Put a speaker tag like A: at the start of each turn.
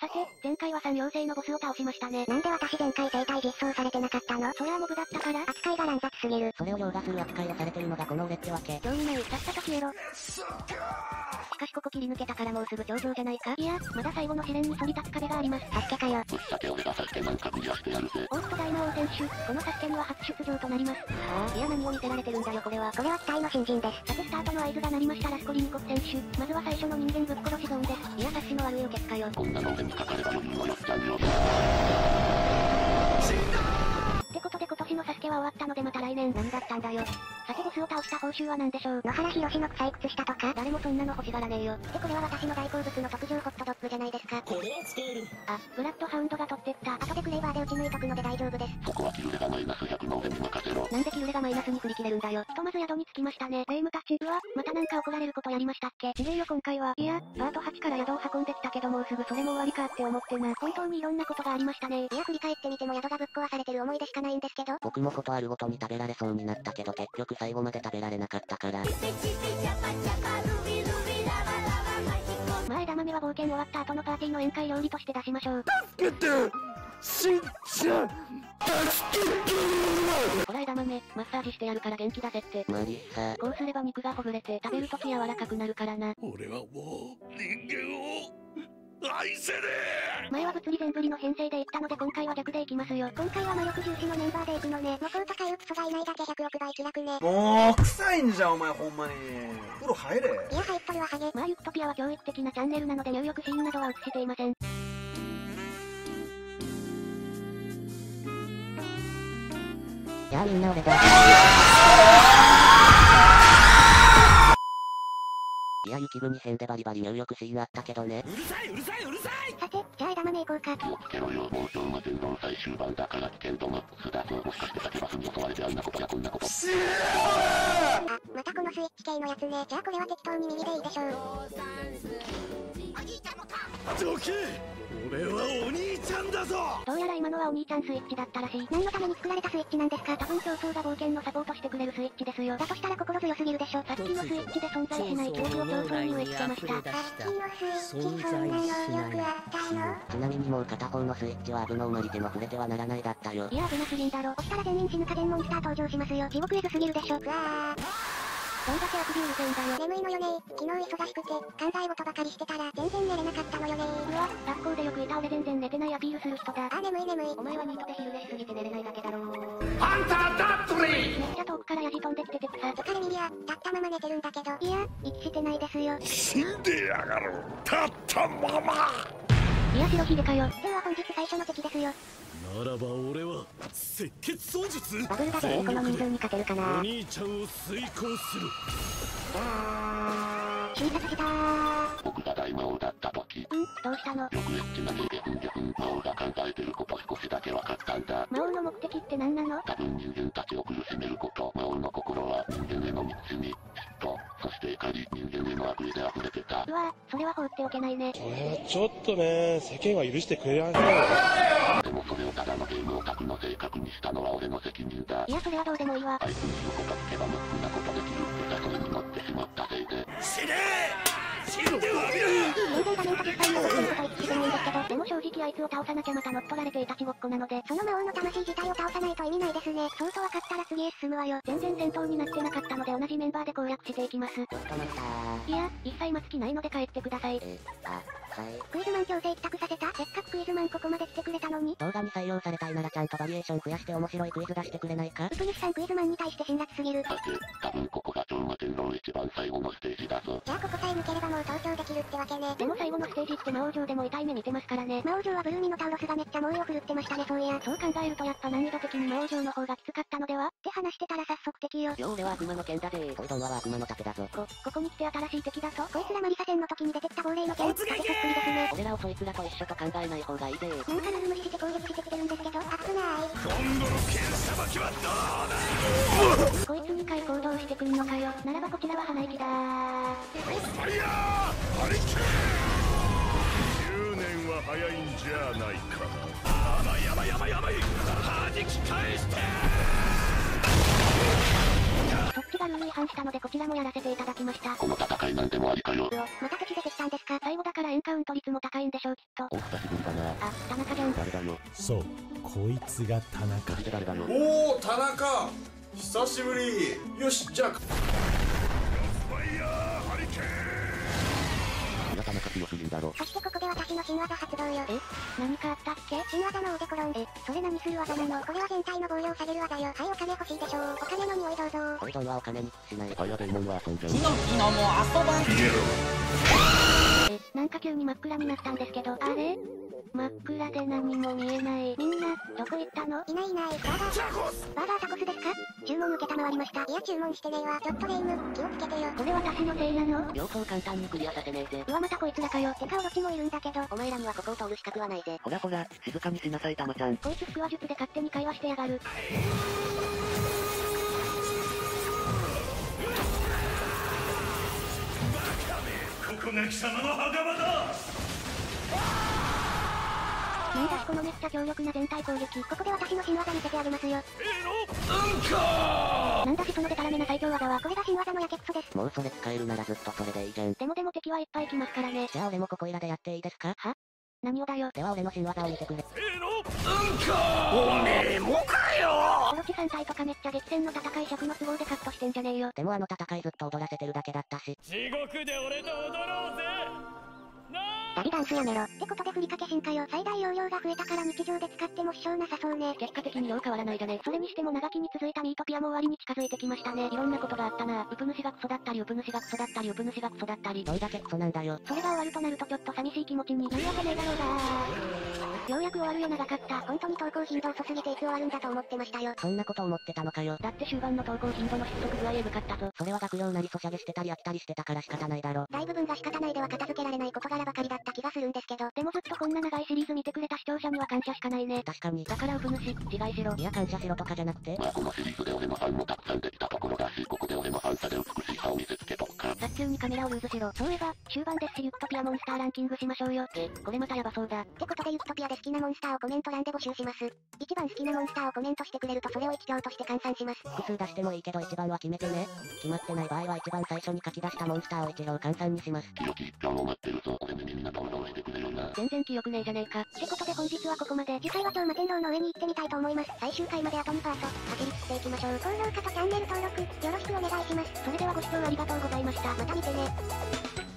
A: さて、前回は3妖精のボスを倒しましたね。
B: なんで私前回生体実装されてなかったの？
A: そりゃモブだったから。
B: 扱いが乱雑すぎる。
C: それを凌駕する扱いをされてるのがこの俺ってわけ。
A: 興味ない、さっさと消えろ。しかしここ切り抜けたからもうすぐ頂上じゃないか。いや、まだ最後の試練に反り立つ壁があります。
B: サスケかよ。
D: ぶっさけ俺がサスケなんかクリアしてやるぜ。
A: オースト大魔王選手、このサスケには初出場となります。いや何を見せられてるんだよこれは。
B: これは期待の新人です。
A: さてスタートの合図が鳴りましたラスコリニコフ選手。まずは最初の人間ぶっ殺しゾーンです。いや察しの悪い受け付かよ。
D: こんなの俺にかかれば余裕のよっちゃんよ。
A: ってことで今年のサスケは終わったのでまた来年。何だったんだよ。さてボスを倒した報酬は何でしょう。
B: 野原ひろしの臭い靴下とか？
A: 誰もそんなの欲しがらねえよ。
B: でこれは私の大好物の特上ホットドッグじゃないですか。
E: これは使える。
A: あ、ブラッドハウンドが取ってった。
B: 後でクレイバーで打ち抜いとくので大丈夫です。
D: そこはキルレがマイナス100の俺に任せろ。
A: なんでキルレがマイナスに振り切れるんだよ。ひとまず宿に着きましたね。霊夢たち。うわ、またなんか怒られることやりましたっけ。事例よ今回は。いや、パート8から宿を運んできたけどもうすぐそれも終わりかって思ってな。本当にいろんなことがありましたね。
B: いや振り返ってみても宿がぶっ壊されてる思い出しかないんですけど。
C: 僕もことあるごとに食べられそうになったけど結局最後まで食べられなかったから。
A: まあ枝豆は冒険終わった後のパーティーの宴会料理として出しましょう。
E: 助けてしんちゃん
A: ほら枝豆、マッサージしてやるから元気出せって。
C: マリサ。
A: こうすれば肉がほぐれて食べるとき柔らかくなるからな。
E: 俺はもう人間を愛せねえ。
A: 前は物理全振りの編成で行ったので今回は逆で行きますよ。
B: 今回は魔力重視のメンバーで行くのね。模倣とかいうクソがいないだけ100億倍気楽ね。
F: もう臭いんじゃんお前ほんまに。風呂入れ。
B: いや入っとるわハゲ。
A: まあユクトピアは教育的なチャンネルなので入浴シーンなどは映していません。
C: じゃあみんな俺だ。いや雪国編でバリバリ入浴シーンあったけどね。
E: うるさいうるさいうるさい。
B: さて、じゃあ枝豆行こうか。
D: 気をつけろよ。もう超魔天丼最終盤だから危険度マックスだぞ。もしかして酒バスに襲われてあんなことやこんなこと。
B: あ、またこのスイッチ系のやつね。じゃあこれは適当に右でいいでしょう。
E: どけ。俺はお兄ちゃんだぞ。
A: どうやら今のはお兄ちゃんスイッチだったらしい。
B: 何のために作られたスイッチなんですか？
A: 多分競争が冒険のサポートしてくれるスイッチですよ。
B: だとしたら心強すぎるでしょ。
A: さっきのスイッチで存在しない記憶を競争に植え付けました。
B: さっきのスイッチそんな能力あったの？
C: ちなみにもう片方のスイッチはアブノーマリでも触れてはならないだったよ。
A: いや危なすぎんだろ。
B: 押したら全員死ぬか全モンスター登場しますよ。地獄絵図すぎるでしょ。うわー。
A: どんだけあくびうるせえんだよ。
B: 眠いのよね。昨日忙しくて、考え事ばかりしてたら、全然寝れなかったのよね。
A: うわ、学校でよくいた俺全然寝てないアピールする人だ。
B: あ、眠い眠い。
A: お前はニートで昼寝しすぎて寝れないだけだろう。
E: ハンターダットリー。
A: めっちゃ遠くからヤジ飛んできててさ。
B: 浮かれミリア、立ったまま寝てるんだけど。いや、息してないですよ。
E: 死んでやがる。立ったまま。
A: いや白ひげかよ。
B: では本日最初の敵ですよ。
E: ならば俺は赤血操術。
B: バブルだぜ。この人数に勝てるかな。
E: お兄ちゃんを遂行する。
B: 死にさせたー。
D: 僕が大魔王だった時。
A: どうしたの？
D: よくエッチなゲフンゲフン。魔王が考えてること少しだけ分かったんだ。
A: 魔王の目的って何なの？
D: 多分人間たちを苦しめること。魔王の心は人間への憎しみ、嫉妬、そして怒り、人間への悪意で溢れてた。
A: うわ、それは放っておけないね。
G: ちょっとね、世間は許してくれない。
D: でもそれをただのゲームオタクの性格にしたのは俺の責任だ。
A: いやそれはどうでもいいわ。
D: あいつに言うこと聞けば無垢なことできるって誘いに乗ってしまったせいで。
E: 死ねー。死んではみる。
A: 全然画面と実際にはこと一致してないんですけど、でも正直あいつを倒さなきゃまた乗っ取られていたちごっこなので、
B: その魔王の魂自体を倒さないと意味ないですね。
A: そうと分かったら次へ進むわよ。全然戦闘になってなかったので同じメンバーで攻略していきます。
C: ちょっと待った
A: いや、一切待つ気ないので帰ってください。
C: はい。
B: クイズマン強制帰宅させた。せっかくクイズマンここまで来てくれたのに。
C: 動画に採用されたいならちゃんとバリエーション増やして面白いクイズ出してくれないか？
B: ウプ主さんクイズマンに対して辛辣すぎる。
D: さて、多分ここが超魔天狼一番最後のステージだぞ。
B: じゃあここさえ抜ければもう登場できるってわけね。
A: でも最後のステージって魔王城でも痛い目見てますからね。
B: 魔王城はブルーミノタウロスがめっちゃ猛威を振るってましたねそういや。
A: そう考えるとやっぱ難易度的に魔王城の方がきつかったのでは
B: って話してたら早速敵よ。
C: よ俺は悪魔の剣だぜ。ポイドンは悪魔の盾だぞ。
A: ここに来て新しい敵だと。
B: こいつらマリサ戦の時に出てきた亡霊の剣。盾そっくりですね。
C: 俺らをそいつらと一緒と考えない方がいいぜ。
B: なんかルール無視して攻撃してきてるんですけど、危ない。
E: 今度の剣さばきはどうだ。
A: こいつ2回行動してくんのかよ。ならばこちらは鼻息だ
E: クロスファイヤーハリケーン。10年は早いんじゃないかな。やばいやばいやばいやばい。弾き返して。
A: そっっちがルール違反したのでこちらもやらせていただきました。
D: この戦いなんでもありかよ。
B: また敵出てきたんですか？
A: 最後だからエンカウント率も高いんでしょうきっと。
D: お久しぶりだな。
A: あ、田中じゃん。
D: 誰だよ。
H: そう、こいつが田中。
D: そして誰だよ。
E: おお、田中久しぶり。よし、じゃあファイヤーハリケーン。
D: なかなか強すぎんだろ。
B: そしてここで私の新技発動よ。
A: 何かあったっけ？
B: 新技のオデコロン。それ何する技なの？これは全体の防御を下げる技よ。はい、お金欲しいでしょう。お金の匂いどうぞ。
C: おいどんはお金にしない。
D: あやデーモンは遊んじゃう。
A: なんか急に真っ暗になったんですけど、あれ？真っ暗で何も見えない。みんな、どこ行ったの？
B: いないいない。バーガータコスですか？注文受けたまわりました。いや注文してねえわ。ちょっとレイム、気をつけてよ。
A: これ私のせいなの？
C: 要素簡単にクリアさせねえぜ。
A: うわまたこいつらかよ。
B: てかオロチもいるんだけど。
C: お前らにはここを通る資格はないぜ。
D: ほらほら、静かにしなさいたまちゃん。
A: こいつ腹話術で勝手に会話してやがる。
E: ここが貴様の墓場だ。
A: なんだこのめっちゃ強力な全体攻撃。
B: ここで私の新技見せてあげますよ。
A: なんだしそのデタラメな最強技は。
B: これが新技のやけくそです。
C: もうそれ使えるならずっとそれでいいじゃん。
A: でも敵はいっぱい来ますからね。
C: じゃあ俺もここいらでやっていいですか？
A: は？何をだよ。
C: では俺の新技を見てくれ。
E: おめえもかよ。
A: オロチ3体とかめっちゃ激戦の戦い尺の都合でカットしてんじゃねえよ。
C: でもあの戦いずっと踊らせてるだけだったし。
E: 地獄で俺と踊ろうぜ。
B: ダビダンスやめろ。ってことで振りかけ進化よ。最大容量が増えたから日常で使っても支障なさそうね。
A: 結果的に量変わらないじゃね。それにしても長きに続いたミートピアも終わりに近づいてきましたね。いろんなことがあったな。ウプ主がクソだったりウプ主がクソだったりウプ主がクソだったり。
C: どれだけクソなんだよ。
A: それが終わるとなるとちょっと寂しい気持ちに。言うわけねえだろうが。ようやく終わるよ長かった。
B: 本当に投稿頻度遅すぎていつ終わるんだと思ってましたよ。
C: そんなこと思ってたのかよ。
A: だって終盤の投稿頻度の失速具合エグかったぞ。
C: それは学量なりソシャゲしてたり飽きたりしてたから仕方ないだろ。
B: 大部分が仕方ないでは片付けられない事柄ばかりだった気がするんですけど。
A: でもずっとこんな長いシリーズ見てくれた視聴者には感謝しかないね。
C: 確かに。
A: だからウプ主、自害しろ。
C: いや感謝しろとかじゃなくて。
D: まあこのシリーズで俺のファンもたくさんできたところだし、ここで俺のファンさで美しい歯を見せつけとくか。
A: 早急にカメラをルーズしろ。そういえば、終盤ですしユクトピアモンスターランキングしましょうよ。これまたヤバそうだ。
B: ってことでユクトピアで好きなモンスターをコメント欄で募集します。一番好きなモンスターをコメントしてくれるとそれを1票として換算します。
C: 複数出してもいいけど一番は決めてね。決まってない場合は一番最初に書き出したモンスターを1票換算にします。
D: 清き1票を待ってるぞ。俺にみんな登録してくれよな。
A: 全然記憶ねえじゃねえか。ってことで本日はここまで。
B: 次回は超摩天楼の上に行ってみたいと思います。最終回まであと2パート、走り切っていきましょう。高評価とチャンネル登録、よろしくお願いします。
A: それではご視聴ありがとうございました。
B: また見てね。